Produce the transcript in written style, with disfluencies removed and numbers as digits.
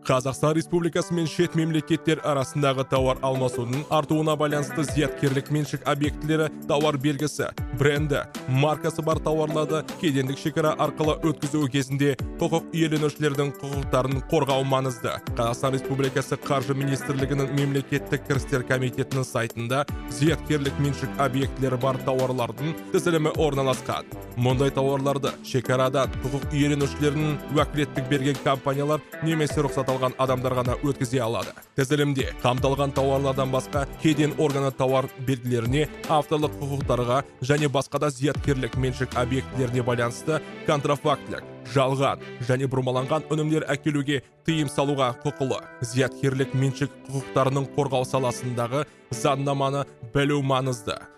Қазақстан Республикасы мен шет мемлекеттер арасындағы тауар алмасудың артуына байланысты зияткерлік меншік объектілері тауар белгісі, бренді, маркасы бар тауарларды кедендік шекара арқылы өткізу кезінде құқық иеленушілердің құқықтарын қорғау маңызды. Қазақстан Республикасы Қаржы министрлігінің мемлекеттік кірістер комитетінің сайтында зияткерлік меншік объектілері бар тауарлардың тізілімі орналасқан. Мұндай тауарларды шекарадан құқық иеленушілерінің уәкілеттік берген компаниялар немесе рұқсат алған адамдар ғана өткізе алады. Тізілімде қамтылған тауарлардан басқа кеден органы тауар белгілеріне, авторлық құқықтарға және басқа да зияткерлік меншік объектілеріне байланысты контрафактілік, жалған және бұрмаланған өнімдер әкелуге тыйым салуға құқылы. Зияткерлік меншік құқықтарының қорғау саласындағы заңнаманы білу маңызды.